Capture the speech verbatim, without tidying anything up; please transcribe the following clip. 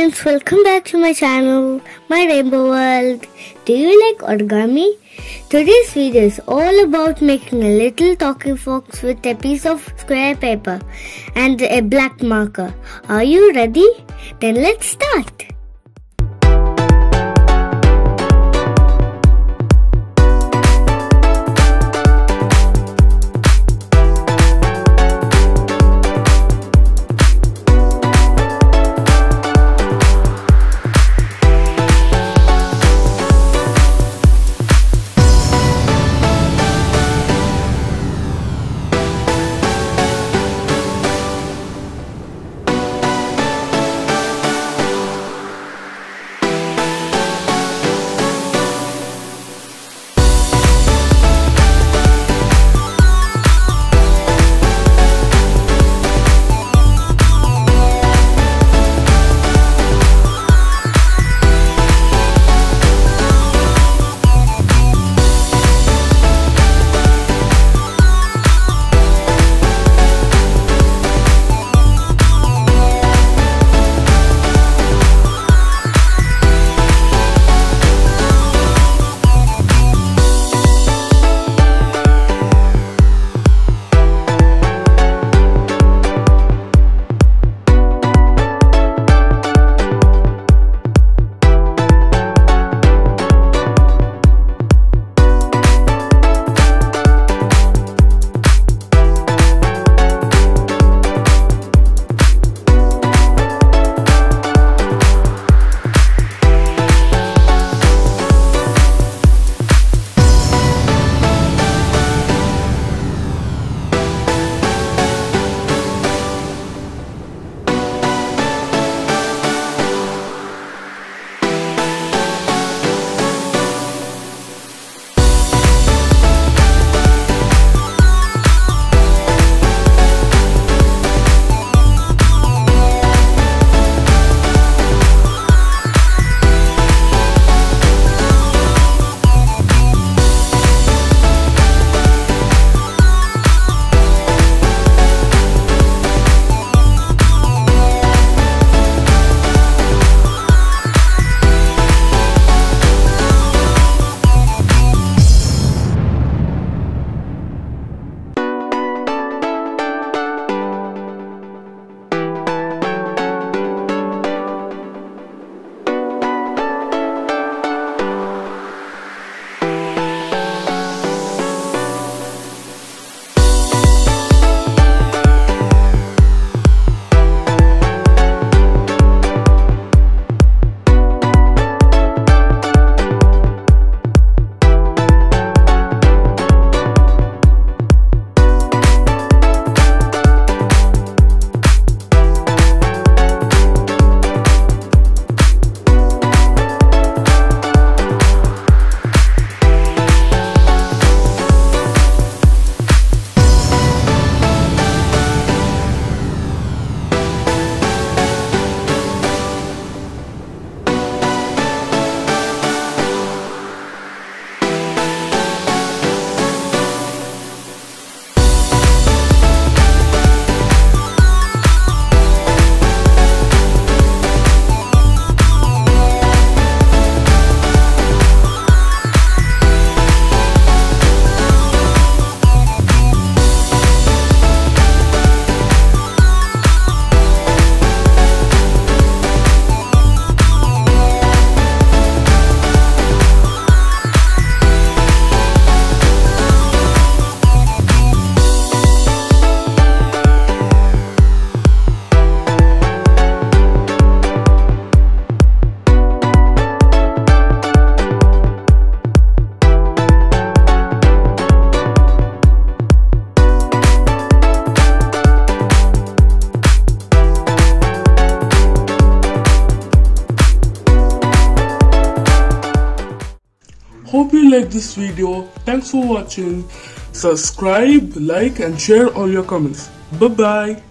friends, welcome back to my channel, my rainbow world. Do you like origami? Today's video is all about making a little talking fox with a piece of square paper and a black marker. Are you ready? Then let's start. Hope you like this video. Thanks for watching. Subscribe, like and share all your comments. Bye bye.